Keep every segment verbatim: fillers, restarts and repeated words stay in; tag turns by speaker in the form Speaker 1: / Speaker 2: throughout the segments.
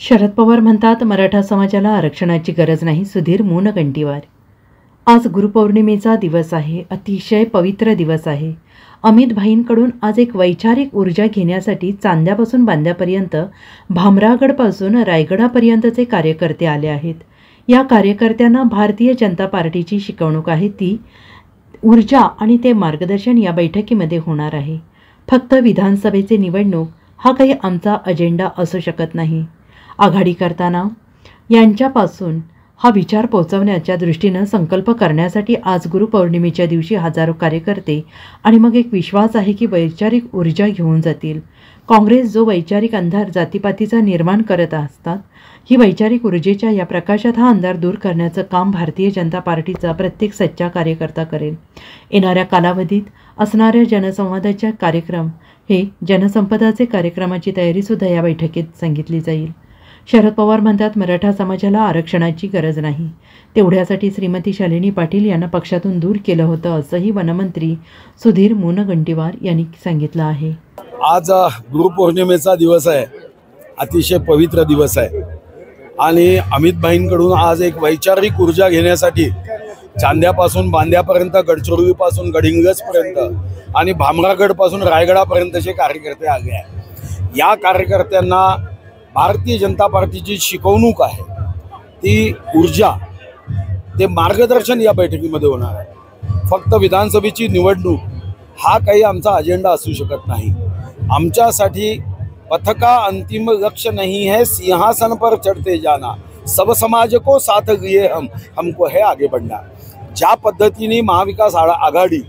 Speaker 1: शरद पवार म्हणतात मराठा समाजाला आरक्षणाची गरज नाही. सुधीर मुनगंटीवार. आज गुरुपौर्णिमेचा दिवस आहे. अतिशय पवित्र दिवस आहे. अमित भाईंकडून आज एक वैचारिक ऊर्जा घेण्यासाठी चांद्यापासून बांद्यापर्यंत, भामरागडपासून रायगडापर्यंतचे कार्यकर्ते आले आहेत. या कार्यकर्त्यांना भारतीय जनता पार्टीची शिकवणूक आहे. ती ऊर्जा आणि ते मार्गदर्शन या बैठकीमध्ये होणार आहे. फक्त विधानसभेचे निवडणूक हा काही आमचा अजेंडा असू शकत नाही. आघाडी करताना यांच्यापासून हा विचार पोहोचवण्याच्या दृष्टीनं संकल्प करण्यासाठी आज गुरुपौर्णिमेच्या दिवशी हजारो कार्यकर्ते आणि मग एक विश्वास आहे की वैचारिक ऊर्जा घेऊन जातील. काँग्रेस जो वैचारिक अंधार जातीपातीचा निर्माण करत असतात, ही वैचारिक ऊर्जेच्या या प्रकाशात हा अंधार दूर करण्याचं काम भारतीय जनता पार्टीचा प्रत्येक सच्चा कार्यकर्ता करेल. येणाऱ्या कालावधीत असणाऱ्या जनसंवादाच्या कार्यक्रम हे जनसंपदाचे कार्यक्रमाची तयारीसुद्धा या बैठकीत सांगितली जाईल. शरद पवार म्हणतात मराठा समाजाला आरक्षणाची गरज नाही. तेवढ्यासाठी श्रीमती शालिनी पाटील यांना पक्षातून दूर केलं होतं, असंही वनमंत्री सुधीर मुनगंटीवार यांनी सांगितलं आहे.
Speaker 2: आज गुरुपौर्णिमेचा दिवस आहे. अतिशय पवित्र दिवस आहे आणि अमित भाईंकडून आज एक वैचारिक ऊर्जा घेण्यासाठी चांद्यापासून बांद्यापर्यंत, गडचिरोलीपासून गडिंग्लजपर्यंत आणि भामरागडपासून रायगडापर्यंतचे कार्यकर्ते आले आहेत. या कार्यकर्त्यांना भारतीय जनता पार्टीची शिकवणूक आहे, ती ऊर्जा, ते मार्गदर्शन या बैठकीमध्ये होणार आहे. फक्त विधानसभेची निवडणूक हा काही आमचा अजेंडा असू शकत नाही. आमच्यासाठी पथका अंतिम लक्ष्य नहीं है, सिंहासन पर चढ़ते जाना, सब समाज को साथ लिए हम हमको है आगे बढ़ना. ज्या पद्धतीने महाविकास आघाडी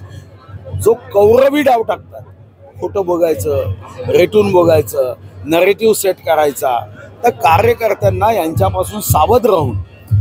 Speaker 2: जो कौरवी डाव टाकतात, खोटं बघायचं, रेटून बघायचं, नरेटिव्ह सेट करायचा, तर कार्यकर्त्यांना यांच्यापासून सावध राहून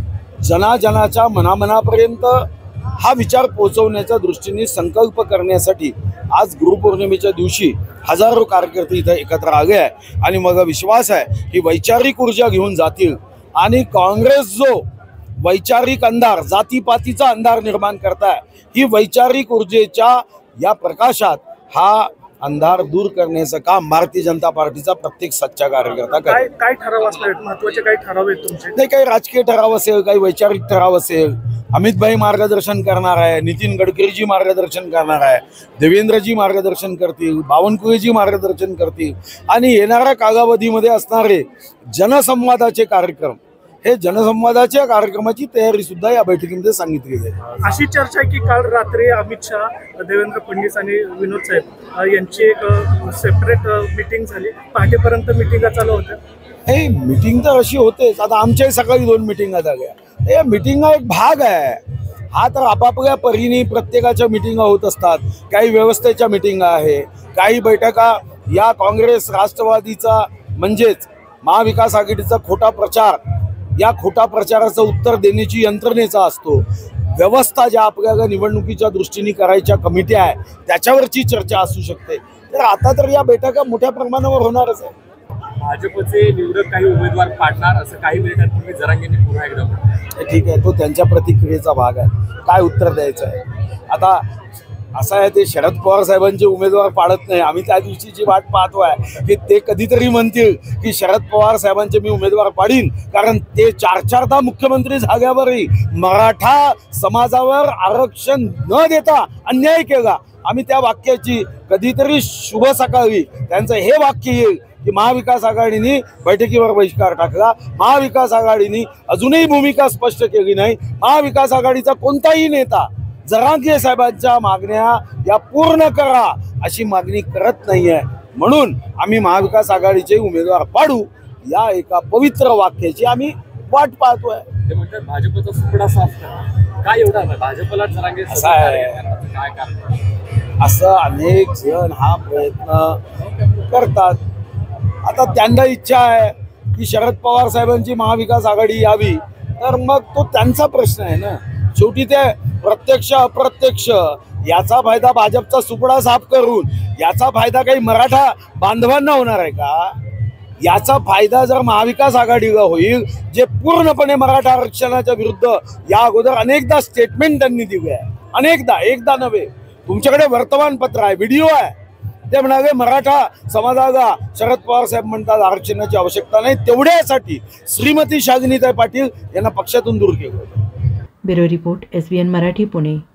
Speaker 2: जनाजनाच्या मनामनापर्यंत हा विचार पोहोचवण्याच्या दृष्टीने संकल्प करण्यासाठी आज गुरुपौर्णिमेच्या दिवशी हजारो कार्यकर्ते इथं एकत्र आले आहे. आणि मग विश्वास आहे की वैचारिक ऊर्जा घेऊन जातील आणि काँग्रेस जो वैचारिक अंधार, जातीपातीचा अंधार निर्माण करताय, ही वैचारिक ऊर्जेच्या या प्रकाशात हा अंधार दूर करण्याचं काम भारतीय जनता पार्टीचा प्रत्येक सच्चा कार्यकर्ता करेल.
Speaker 3: काय काय ठराव असणार, महत्त्वाचे काही ठराव आहेत तुमचे?
Speaker 2: नाही, काही राजकीय ठराव असेल, काही वैचारिक ठराव असेल. अमित भाई मार्गदर्शन करणार आहे, नितीन गडकरीजी मार्गदर्शन करणार आहे, देवेंद्रजी मार्गदर्शन करतील, बावनकुळेजी मार्गदर्शन करतील आणि येणाऱ्या कालावधीमध्ये असणारे जनसंवादाचे कार्यक्रम, हे जनसंवादाच्या कार्यक्रमाची तयारी सुद्धा या बैठकीमध्ये सांगितली आहे.
Speaker 3: अशी चर्चा आहे की काल रात्री अमित शहा, देवेंद्र फडणवीस आणि विनोद साहेब यांची एक सेपरेट मीटिंग झाली. पहाटेपर्यंत मिटिंगा चालू होत्या.
Speaker 2: हे मीटिंग तर अशी होतेच. आता आमच्याही सकाळी दोन मिटिंगा झाल्या. हे मिटिंगा एक भाग आहे. हा तर आपापल्या परीने प्रत्येकाच्या मिटिंगा होत असतात. काही व्यवस्थेच्या मिटिंगा आहे, काही बैठका या काँग्रेस राष्ट्रवादीचा म्हणजेच महाविकास आघाडीचा खोटा प्रचार, या खोटा प्रचाराचं उत्तर देण्याची यंत्रणेचा असतो. व्यवस्था ज्या आपल्याला निवडणुकीच्या दृष्टीने करायच्या कमिट्या आहे त्याच्यावरची चर्चा असू शकते. तर आता तर या बैठका मोठ्या प्रमाणावर होणारच आहे.
Speaker 4: भाजपचे निवडक काही उमेदवार पाडणार असं काही मिनिटांपूर्वी जरांगेंनी पुन्हा एकदा म्हटलं.
Speaker 2: ठीक आहे, तो त्यांच्या प्रतिक्रियेचा भाग आहे. काय उत्तर द्यायचं आहे आता? असं आहे, ते शरद पवार साहेबांचे उमेदवार पाडत नाही. आम्ही त्या दिवशीची वाट पाहतो आहे की ते कधीतरी म्हणतील की शरद पवार साहेबांचे मी उमेदवार पाडीन, कारण ते चार चारदा मुख्यमंत्री झाल्यावरही मराठा समाजावर आरक्षण न देता अन्याय केला. आम्ही त्या वाक्याची कधीतरी शुभ सकाळी त्यांचं हे वाक्य येईल की महाविकास आघाडीने बैठकीवर बहिष्कार टाकला, महाविकास आघाडीने अजूनही भूमिका स्पष्ट केली नाही, महाविकास आघाडीचा कोणताही नेता जरांगे साहेबांच्या मागण्या या पूर्ण करा अशी मागणी करत नाहीये. म्हणून आम्ही महाविकास आघाडीचे उमेदवार पाडू या एका पवित्र वाक्याची आम्ही वाट पाहतोय.
Speaker 4: ते म्हणतात भाजपचा सुपडा साफ करा. काय एवढा भाजपला जरांगे
Speaker 2: असं आहे,
Speaker 4: काय कारण?
Speaker 2: असं अनेक जण हा प्रयत्न करतात. आता त्यांना इच्छा आहे की शरद पवार साहेबांची महाविकास आघाडी यावी, तर मग तो त्यांचा प्रश्न आहे ना. शेवटी ते प्रत्यक्ष अप्रत्यक्ष याचा फायदा भाजपचा सुपडा साफ करून याचा फायदा काही मराठा बांधवांना होणार आहे का? याचा फायदा जर महाविकास आघाडीला होईल, जे पूर्णपणे मराठा आरक्षणाच्या विरुद्ध या अगोदर अनेकदा स्टेटमेंट त्यांनी दिले आहे, अनेकदा, एकदा नव्हे. तुमच्याकडे वर्तमानपत्र आहे, व्हिडिओ आहे. ते म्हणाले मराठा समाजाला शरद पवार साहेब म्हणतात आरक्षणाची आवश्यकता नाही, तेवढ्यासाठी श्रीमती शालिनीताई पाटील यांना पक्षातून दूर केलं.
Speaker 1: Bureau report, S B N Marathi, Pune.